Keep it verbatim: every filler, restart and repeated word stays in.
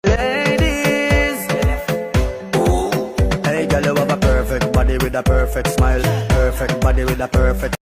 Ladies, hey girl, you have a perfect body with a perfect smile, perfect body with a perfect